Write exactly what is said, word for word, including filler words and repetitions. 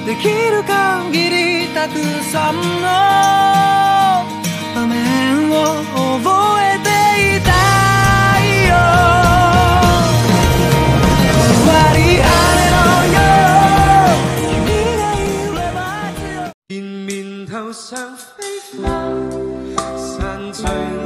できる限りたくさんの場面を覚えていたいよ。終わりあれのよ，君がいれば強。迎面頭上飛花，散聚。